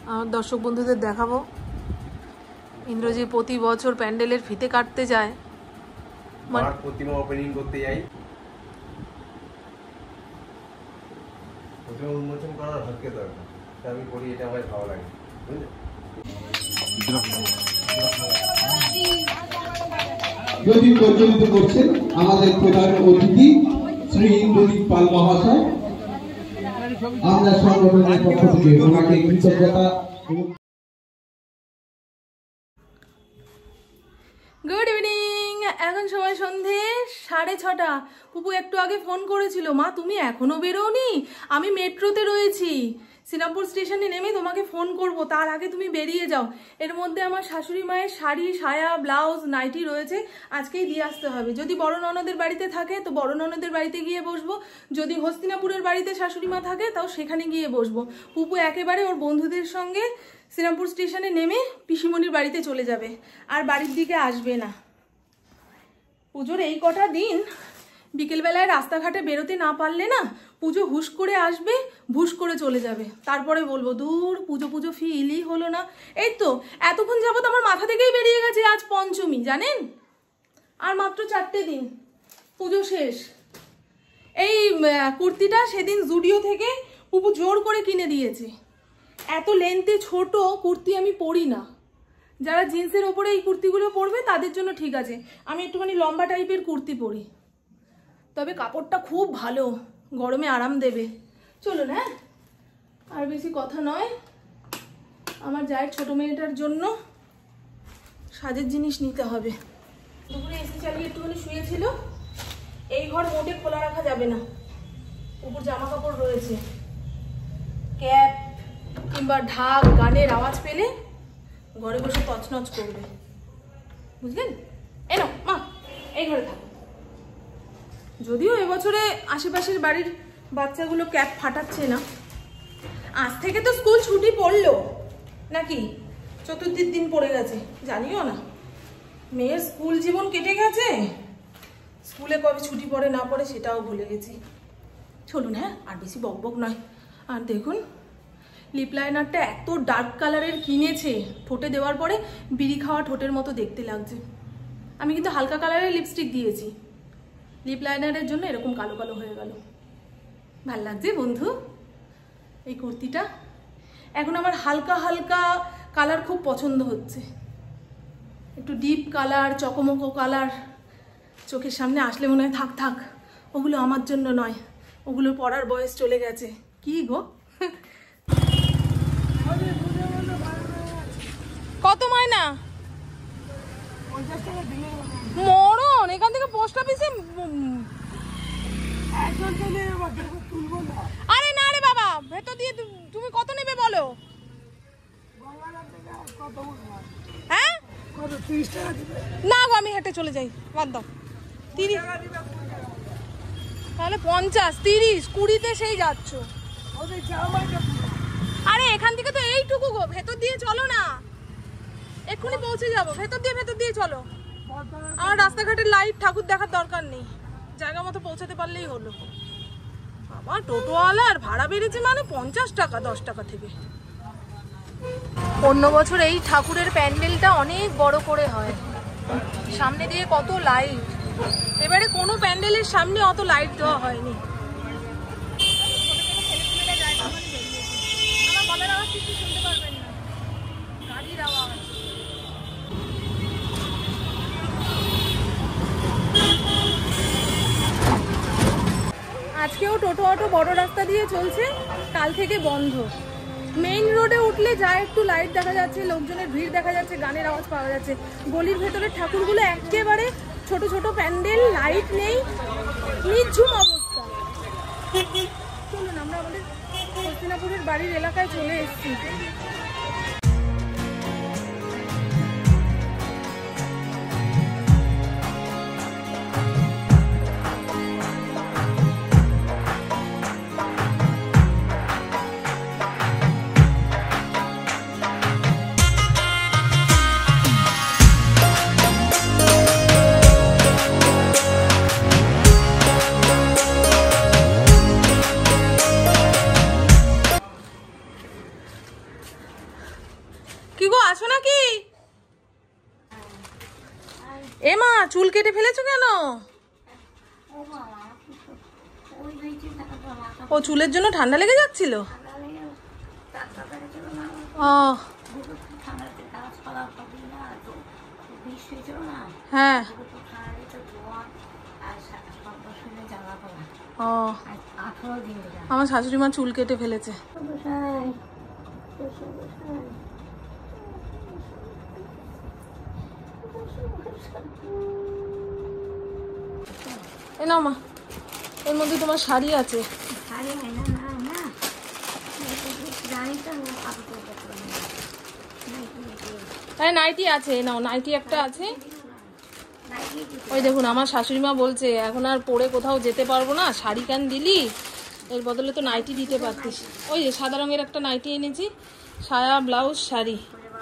আমার দর্শক বন্ধুদের দেখাবো ইন্দ্রজি প্রতি বছর প্যান্ডেলের ফিতে কাটতে যায়, মার প্রতিমা ওপেনিং করতে যাই, প্রতিমা উন্মোচন করার ভাগ্য দরকার, তাই আমি করি, এটা আমার ভালো লাগে। যদি পরিচালিত করছেন আমাদের প্রধান অতিথি শ্রী ইন্দ্রজিৎ পাল মহাশয়, আমরা সংগঠনের পক্ষ থেকে ওনাকে কৃতজ্ঞতা। গুড ইভিনিং, এখন সময় সন্ধে 6:30। পুপু একটু আগে ফোন করেছিল, মা তুমি এখনো বেরোনি, আমি মেট্রোতে রয়েছি, শ্রীরামপুর স্টেশনে নেমে তোমাকে ফোন করব, তার আগে তুমি বেরিয়ে যাও। এর মধ্যে আমার শাশুড়ি মায়ের শাড়ি, সায়া, ব্লাউজ, নাইটি রয়েছে, আজকেই দিয়ে আসতে হবে। যদি বড় ননদের বাড়িতে থাকে তো বড় ননদের বাড়িতে গিয়ে বসবো, যদি হস্তিনাপুরের বাড়িতে শাশুড়ি মা থাকে তাও সেখানে গিয়ে বসবো। পুপু একেবারে ওর বন্ধুদের সঙ্গে শ্রীরামপুর স্টেশনে নেমে পিসিমণির বাড়িতে চলে যাবে, আর বাড়ির দিকে আসবে না। পুজোর এই কটা দিন বিকেলবেলায় রাস্তাঘাটে বেরোতে না পারলে না, পুজো হুশ করে আসবে, ভুশ করে চলে যাবে, তারপরে বলবো দূর পুজো পুজো ফিলই হলো না। এই তো এতক্ষণ যাবত আমার মাথা থেকেই বেরিয়ে গেছে আজ পঞ্চমী, জানেন, আর মাত্র 4টে দিন পুজো শেষ। এই কুর্তিটা সেদিন জুডিও থেকে পুপু জোর করে কিনে দিয়েছে। এত লেন্থে ছোট কুর্তি আমি পরি না, যারা জিন্সের ওপরে এই কুর্তিগুলো পরবে তাদের জন্য ঠিক আছে, আমি একটুখানি লম্বা টাইপের কুর্তি পরি, তবে কাপড়টা খুব ভালো, গরমে আরাম দেবে। চলুন, হ্যাঁ আর বেশি কথা নয়, আমার জায়ের ছোট মেয়েটার জন্য সাজের জিনিস নিতে হবে। দুপুরে এসি চালিয়ে একটুখানি শুয়েছিল, এই ঘর মোটে খোলা রাখা যাবে না, উপর জামা কাপড় রয়েছে, ক্যাপ কিংবা ঢাক গানের আওয়াজ পেলে ঘরে বসে তছনছ করবে, বুঝলেন? এনো মা, এই ঘরে থাকো। যদিও এবছরে আশেপাশের বাড়ির বাচ্চাগুলো ক্যাপ ফাটাচ্ছে না, আজ থেকে তো স্কুল ছুটি পড়লো নাকি, চতুর্থীর দিন পড়ে গেছে, জানিও না। মেয়ের স্কুল জীবন কেটে গেছে, স্কুলে কবে ছুটি পড়ে না পড়ে সেটাও ভুলে গেছি। চলুন, হ্যাঁ আর বেশি বকবক নয়। আর দেখুন লিপ লাইনারটা এত ডার্ক কালারের কিনেছে, ঠোঁটে দেওয়ার পরে বিড়ি খাওয়া ঠোঁটের মতো দেখতে লাগছে। আমি কিন্তু হালকা কালারের লিপস্টিক দিয়েছি, লিপ লাইনারের জন্য এরকম কালো কালো হয়ে গেল। ভাল লাগছে বন্ধু এই কুর্তিটা? এখন আমার হালকা হালকা কালার খুব পছন্দ হচ্ছে, একটু ডিপ কালার, চকমকো কালার চোখের সামনে আসলে মনে হয় থাক থাক, ওগুলো আমার জন্য নয়, ওগুলো পরার বয়স চলে গেছে। কি গো, কত মায়না? মরণ, এখান থেকে পোস্ট অফিসে? আরে না রে বাবা, ভেতর দিয়ে তুমি কত নেবে বলো? হ্যাঁ না গো, আমি হেঁটে চলে যাই, বাদ দাও। 30 তাহলে 50, 30, 20-তে সেই যাচ্ছ। আরে এখান থেকে তো এইটুকু গো, ভেতর দিয়ে চলো না, এক্ষুনি পৌঁছে যাবো। ভেতর দিয়ে চলো, আমার রাস্তাঘাটের লাইট ঠাকুর দেখার দরকার নেই, জায়গা মতো পৌঁছাতে পারলেই হলো। বাবা টোটোওয়ালার ভাড়া বেড়েছে মানে 50 টাকা 10 টাকা থেকে। অন্য বছর এই ঠাকুরের প্যান্ডেলটা অনেক বড় করে হয়, সামনে দিয়ে কত লাইট, এবারে কোনো প্যান্ডেলের সামনে অত লাইট দেওয়া হয়নি। আমার গলার আওয়াজ কিছু শুনতে পারবেন না, গাড়ির আওয়াজ। আজকেও টোটো অটো বড় রাস্তা দিয়ে চলছে, কাল থেকে বন্ধ। মেইন রোডে উঠলে যা একটু লাইট দেখা যাচ্ছে, লোকজনের ভিড় দেখা যাচ্ছে, গানের আওয়াজ পাওয়া যাচ্ছে। গলির ভেতরে ঠাকুরগুলো একেবারে ছোট ছোট প্যান্ডেল, লাইট নেই, নিঝুম অবস্থা। চলুন, আমরা আমাদের হস্তিনাপুরের বাড়ির এলাকায় চলে এসেছি। কি গো, আছো নাকি? এ মা, চুল কেটে ফেলেছো কেন? ও চুলের জন্য ঠান্ডা লেগে যাচ্ছিল। ও হ্যাঁ, ও আমার শাশুড়ি মা চুল কেটে ফেলেছে। এ নাও মা, এর মধ্যে তোমার শাড়ি আছে। হ্যাঁ নাইটি আছে, নাও নাইটি একটা আছে। ওই দেখুন আমার শাশুড়ি মা বলছে এখন আর পরে কোথাও যেতে পারবো না, শাড়ি কেন দিলি, এর বদলে তো নাইটি দিতে পারতিস। ওই যে সাদা রঙের একটা নাইটি এনেছি, সায়া ব্লাউজ শাড়ি।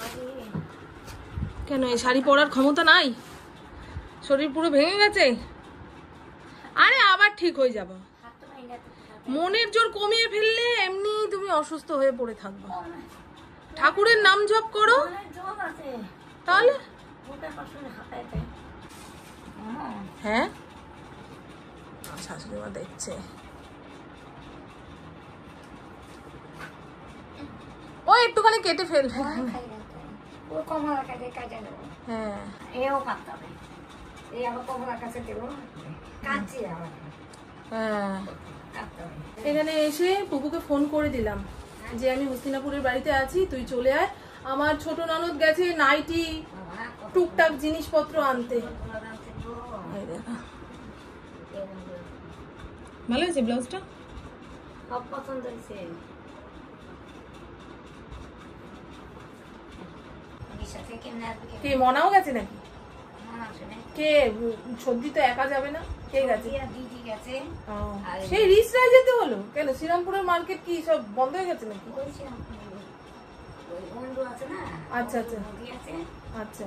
কেন এই শাড়ি পরার ক্ষমতা নাই? শরীর পুরো ভেঙে গেছে? আরে আবার ঠিক হয়ে যাবে। মনের জোর কমিয়ে ফেললে এমনি তুমি অসুস্থ হয়ে পড়ে থাকবে। ঠাকুরের নাম জপ করো তাহলে। হ্যাঁ শাশুড়ি মা দেখছে। ও একটুখানি কেটে ফেলবে। হ্যাঁ এখানে এসে পুপুকে ফোন করে দিলাম যে আমি হস্তিনাপুরের বাড়িতে আছি, তুই চলে আয়। আমার ছোট ননদ গেছে নাইটি টুকটাক জিনিসপত্র আনতে। ভালো হয়েছে ব্লাউজটা? পছন্দ হয়েছে। কে মনাও গেছে নাকি? কে সর্দি তো একা যাবে না, কে গেছে? সেই রিসরায় যেতে হলো কেন? শ্রীরামপুরের মার্কেট কি সব বন্ধ হয়ে গেছে নাকি? আচ্ছা আচ্ছা আচ্ছা।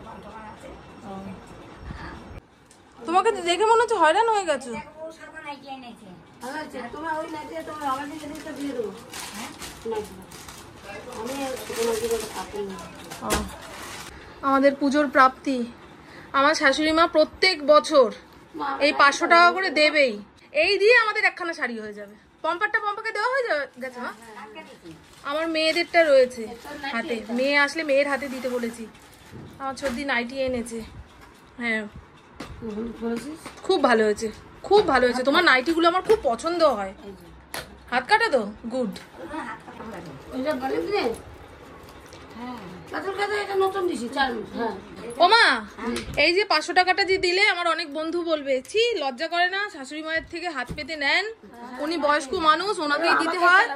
তোমাকে দেখে মনে হচ্ছে হয়রান হয়ে গেছো। আমাদের পুজোর প্রাপ্তি, আমার শাশুড়ি মা প্রত্যেক বছর এই 500 টাকা করে দেবেই। এই দিয়ে আমাদের একখানা শাড়ি হয়ে যাবে। পম্পাকে দেওয়া হয়ে গেছে মা? আমার মেয়েদেরটা রয়েছে হাতে, মেয়ে আসলে মেয়ের হাতে দিতে বলেছি। আমার ছোটদি নাইটি এনেছে। হ্যাঁ খুব ভালো হয়েছে, খুব ভালো হয়েছে। তোমার নাইটিগুলো আমার খুব পছন্দ হয়। হাত কাটা তো গুড। ওমা এই যে 500 টাকাটা যে দিলে, আমার অনেক বন্ধু বলবে ছি লজ্জা করে না শাশুড়ি মায়ের থেকে হাত পেতে নেন, উনি বয়স্ক মানুষ, ওনাকেই দিতে হয়।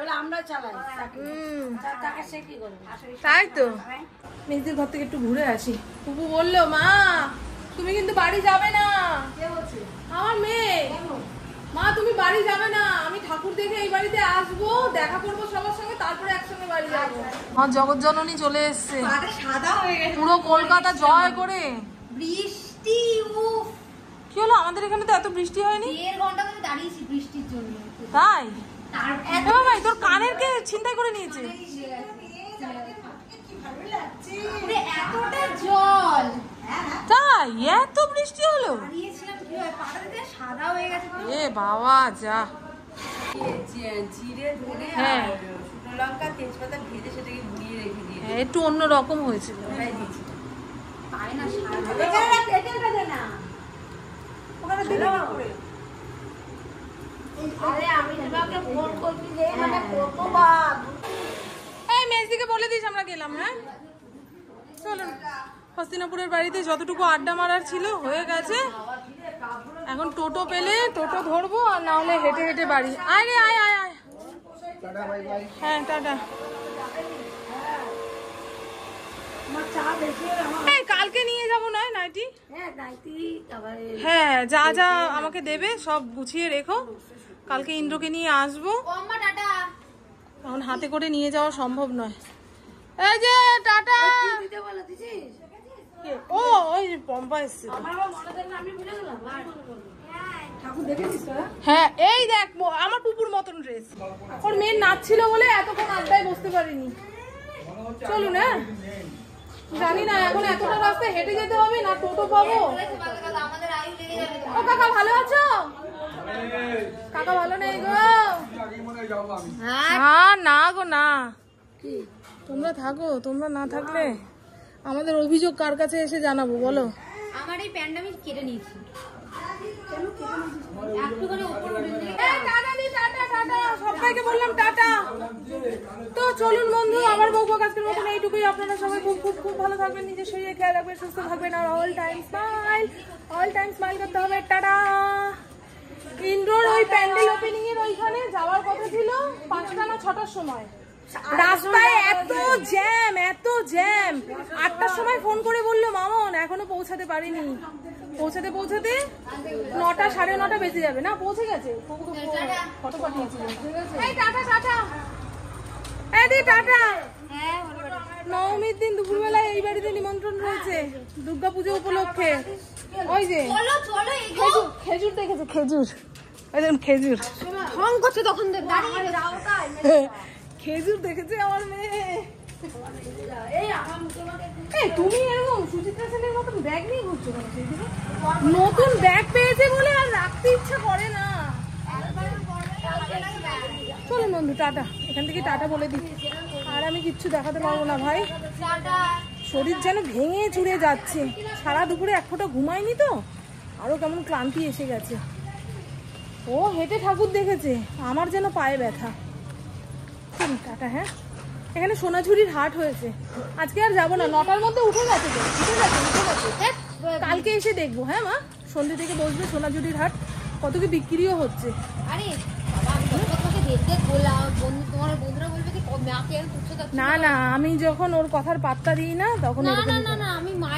তাই তো মেয়েদের ঘর থেকে একটু ঘুরে আসি। পুপু বললো মা তুমি কিন্তু বাড়ি যাবে না। আমার মেয়ে, মা তুমি বাড়ি যাবে না, আমি ঠাকুর দেখে এই বাড়িতে আসবো, দেখা করবো সবার সঙ্গে, তারপরে একসঙ্গে বাড়ি যাবো। আমার জগৎ জননী চলে এসছে পুরো কলকাতা জয় করে। বৃষ্টি কি হলো? আমাদের এখানে তো এত বৃষ্টি হয়নি। 1.5 ঘন্টা ধরে দাঁড়িয়েছি বৃষ্টির জন্য। তাই ভাই তোর কানের কে ছিনতাই করে নিয়েছে? এতটা জল, তাই এত বৃষ্টি হলো? এ বাবা যা। হ্যাঁ একটু অন্যরকম হয়েছিল। এই মেজদিকে বলে দিস আমরা গেলাম। হ্যাঁ চলুন, হস্তিনাপুরের বাড়িতে যতটুকু আড্ডা মারার ছিল হয়ে গেছে। এখন টোটো পেলে টোটো ধরবো, আর না হলে হেঁটে হেঁটে বাড়ি। আয় রে আয় আয় আয়। হ্যাঁ টাটা। কালকে নিয়ে যাবো নয় নাইটি? হ্যাঁ যা যা আমাকে দেবে সব গুছিয়ে রেখো, কালকে ইন্দ্রকে নিয়ে আসবো। এখন হাতে করে নিয়ে যাওয়া সম্ভব নয়। এই যে টাটা। ও ওই পম্পা এসছে। হ্যাঁ এই দেখ আমার পুপুর মতন ড্রেস। ওর মেয়ের নাচ ছিল বলে এতক্ষণ আড্ডায় বসতে পারিনি। চলুন হ্যাঁ। জানি না এখন এতটা রাস্তা হেঁটে যেতে হবে না টোটো পাবো। ও কাকা ভালো আছো? কাকা ভালো নেই গো? হ্যাঁ না গো না, তোমরা থাকো, তোমরা না থাকলে আমাদের অভিযোগ কার কাছে এসে জানাবো বলো? আমার এই প্যান্ট আমি কেটে নিয়েছি। সবাইকে বললাম টাটা। তো চলুন বন্ধু, আমার বকবক আজকের মতন এইটুকুই। আপনারা সবাই খুব খুব খুব ভালো থাকবেন, নিজের শরীরে খেয়াল রাখবেন, সুস্থ থাকবেন, আর অল টাইম স্মাইল করতে হবে। টাটা। ইন্ডোর ওই প্যান্ডেল ওপেনিং এর ওইখানে যাওয়ার কথা ছিল 5টা না 6টার সময়। রাস্তায় এত জ্যাম 8টার সময় ফোন করে বললো মামন এখনো পৌঁছাতে পারিনি। পৌঁছাতে 9টা 9:30 বেজে যাবে। না পৌঁছে গেছে, ফটো পাঠিয়েছিল। টাটা নবমীর দিন দুপুরবেলায় এই বাড়িতে নিমন্ত্রণ রয়েছে দুর্গাপুজো উপলক্ষে। ওই যে খেজুর দেখেছে, খেজুর ফোন করছে তখন খেজুর দেখেছে আমার মেয়ে। তুমি এরকম সুচিত্রা সেনের মতন ব্যাগ নিয়ে ঘুরছো কেন? নতুন ব্যাগ পেয়েছে বলে আর রাখতে ইচ্ছা করে না। চলুন বন্ধু টাটা, এখান থেকে টাটা বলে দিই। আর আমি কিচ্ছু দেখাতে পারবো না ভাই, শরীর যেন ভেঙে চুরে যাচ্ছে। সারা দুপুরে এক ফোঁটা ঘুমায়নি তো, আরো কেমন ক্লান্তি এসে গেছে। ও হেঁটে ঠাকুর দেখেছে, আমার যেন পায়ে ব্যথা। টাটা। হ্যাঁ, এখানে সোনাঝুরির হাট হয়েছে, আজকে আর যাবো না। 9টার মধ্যে উঠে গেছে। কালকে এসে দেখবো। হ্যাঁ মা, সন্ধ্যে থেকে বসবে সোনাঝুরির হাট, কত কি বিক্রিও হচ্ছে। না আমি যখন ওর কথার পাত্তা দিই না তখন না আমি